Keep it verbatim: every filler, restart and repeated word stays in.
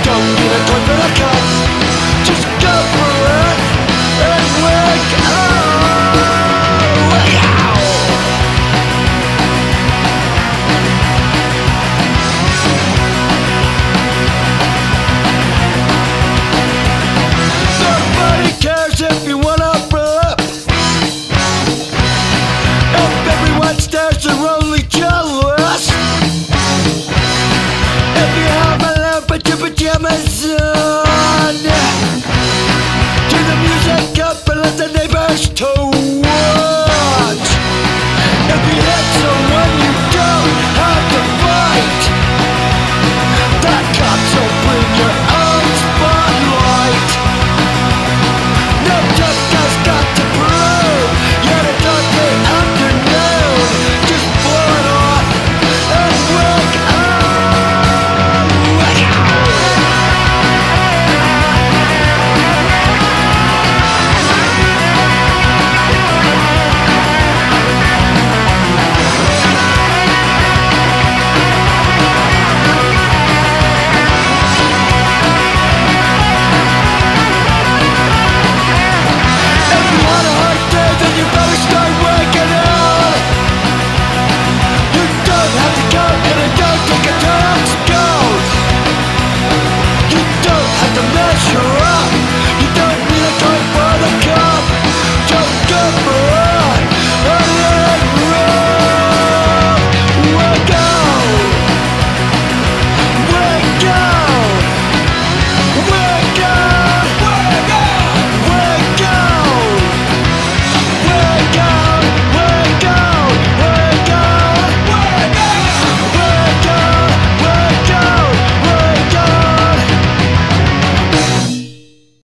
Don't need a toy for the cup. Just go for it and wig out. Wig out. Nobody cares if you wanna flip. If everyone stares, they're only jealous. If you have a lamp, put your pajamas on.